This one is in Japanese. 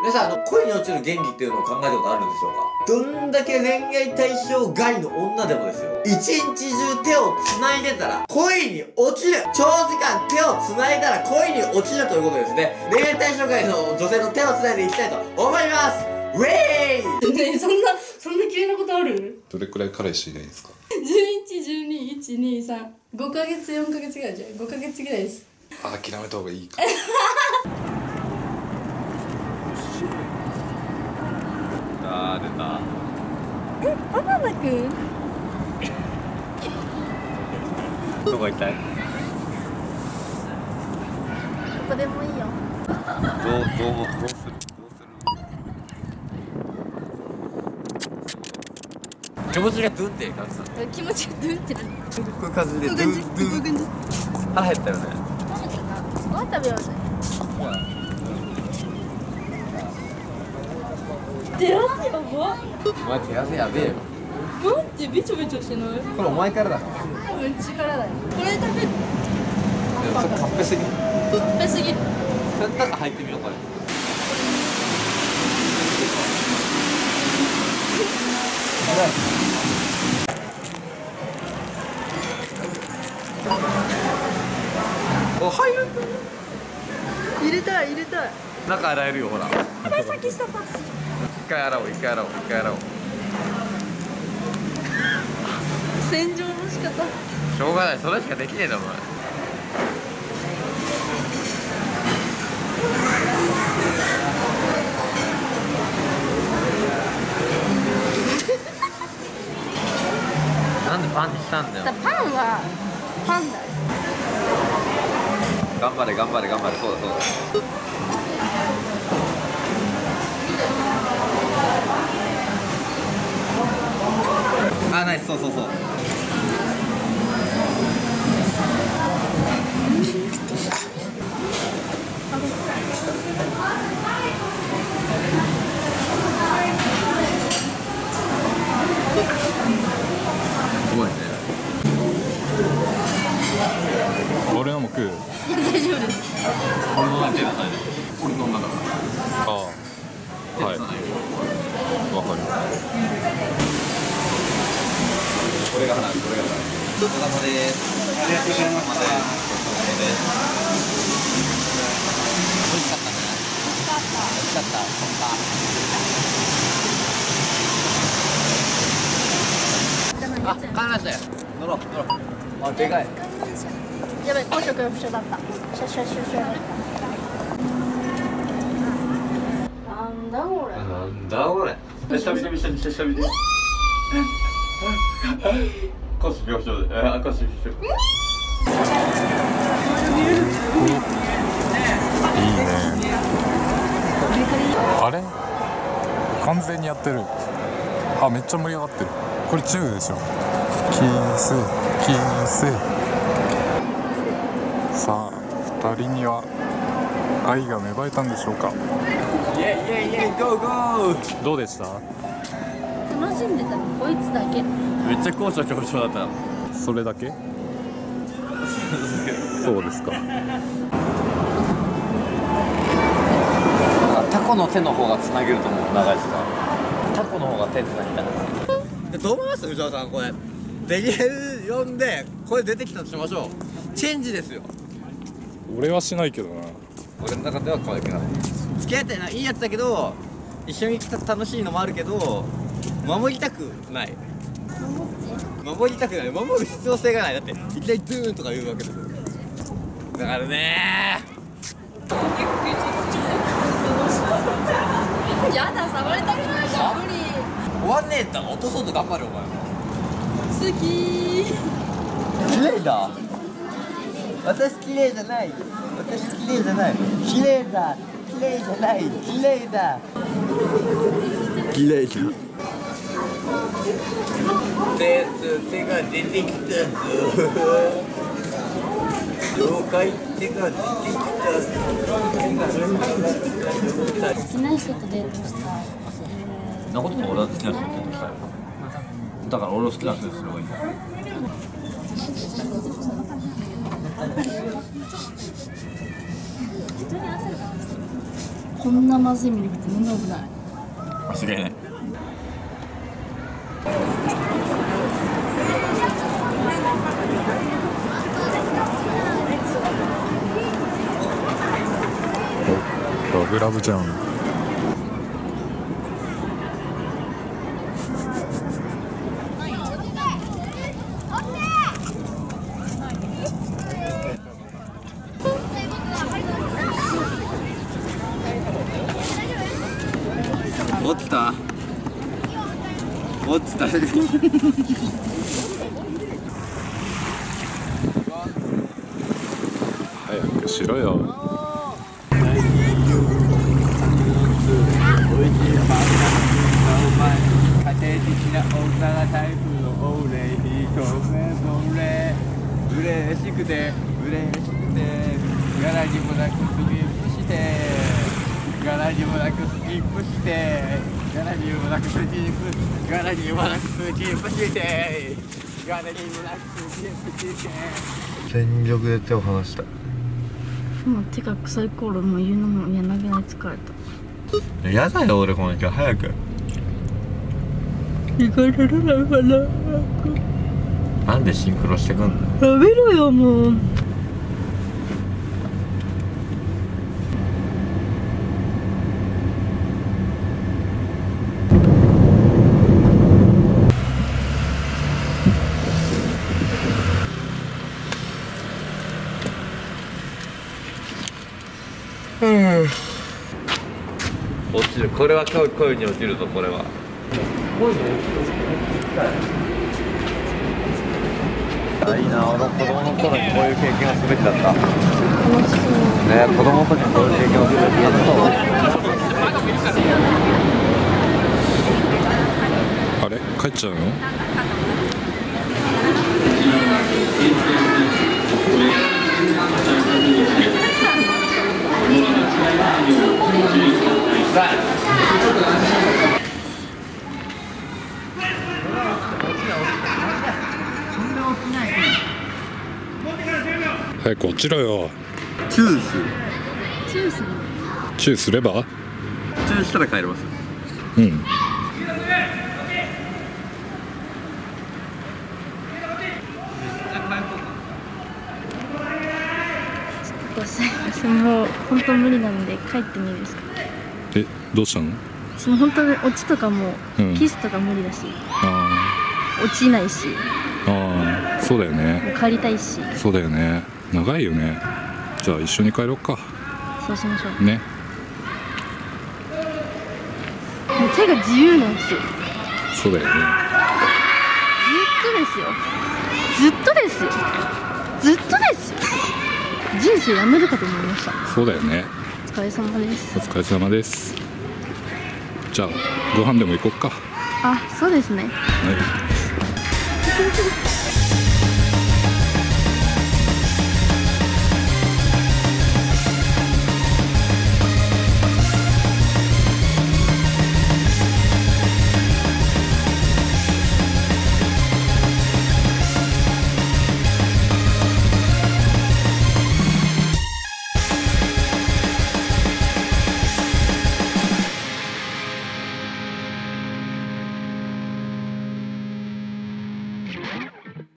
皆さん、恋に落ちる原理っていうのを考えたことあるんでしょうか？どんだけ恋愛対象外の女でもですよ、一日中手を繋いでたら恋に落ちる。長時間手を繋いだら恋に落ちるということですね。恋愛対象外の女性の手を繋いでいきたいと思います。ウェイねえ、そんな急なことある？ どれくらい彼氏いないですか 11、12、1、2、3、5ヶ月、4ヶ月ぐらいじゃん。5ヶ月ぐらいです。 諦めた方がいいかあー、出た。 え、バナナくん？ どこ行きたい？ どこでもいいよ。 どうする？気持ちがドゥンって感じだ。 気持ちがドゥンってなる。 こういう感じでドゥンドゥン。腹減ったよね。 ご飯食べようぜ。手汗やば。 お前手汗やべえよ。 待ってビチョビチョしてない？ これお前からだ。 うん、力だよ。これ食べる。 でもそれカッペすぎ。 カッペすぎる。 中入ってみようこれ。お、入る。 入れたい。 中洗えるよほら。 先下パス。 一回洗おう。 洗浄の仕方。 しょうがない、それしかできねえだお前。なんでパンにしたんだよ。 パンはパンだよ。 頑張れ、そうだ。あ、ナイス、そう。うまいね。 俺のも食う大丈夫です。 俺のなんて手出さないで。俺のなんだから。 ああはいわかるこれが花火、これが花火。お疲れ様です。ありがとうございました。美味しかったね。美味しかった。あ、帰りましたよ。乗ろう。あ、でかい。 やばい、高所恐怖症だった。シュ。なんだこれ。 なんだこれ。下見て。コス病床で。あ、コス病床。 いいねあれ完全にやってるあめっちゃ盛り上がってるこれ10でしょキスさあ2人には愛が芽生えたんでしょうかイエイゴーどうでした楽しんでたのこいつだけ。 めっちゃ高所恐怖症だった。 それだけそうですかタコの手の方がつなげると思う、長い時間。タコの方が手つなぎたい。どう思います藤原さん、これデリヘル呼んでこれ出てきたとしましょう。チェンジですよ。 俺はしないけどな俺の中では可愛くない。付き合いたいないいやつだけど、一緒に来た楽しいのもあるけど守りたくない。守る必要性がない。だっていきなりドゥーンとか言うわけですよ。だからねやだ、触れたくないじゃん。無理。 終わんねえんだから落とそうと頑張るお前。 好きー。 綺麗だ。私綺麗じゃない。綺麗じゃない。綺麗だ。綺麗じゃない。綺麗だ。綺麗だ。手が出てきたぞ。了解。手が出てきたぞ。 好きな人とデートしたい。 そんなことも俺は好きな人とデートしたい。だから俺を好きな人にすればいいんだ。 こんなまずいミルクって飲んだことない。 間違いない。 ラブラブじゃん。 落ちた。落ちた。 早くしろよ。 家庭的な女がタイプのオーレイ一目ぼれ嬉しくて柄にもなくスキップして柄にもなくスキップして柄にもなくスキップ柄にもなくスキップして柄にもなくスキップして全力で手を離した。 もう手が臭いコールも言うのも嫌なげな疲れた。 やだよ俺この今日早く。なんでシンクロしてくんだよ。 やめろよもう。 落ちる。これは恋に落ちるぞ。これはいいな。俺子供の頃にこういう経験をすべきだった。ね、子供の時にこういう経験をすべきだった。 あれ帰っちゃうの？早く落ちろよ。 チューする。 チューする。 チューすれば？ チューしたら帰ります。 うん。 もう本当無理なんで帰ってもいいですか？ え、どうしたの？ その本当にオチとかも、キスとか無理だし、落ちないし、 そうだよね。 もう帰りたいし。 そうだよね。長いよね。じゃあ一緒に帰ろうか。 そうしましょう。 ね。 もう手が自由なんですよ。 そうだよね。 ずっとですよ。ずっとですよ。人生やめるかと思いました。 そうだよね。 お疲れ様です。 お疲れ様です。じゃあご飯でも行こっか。 あ、そうですね。 はい。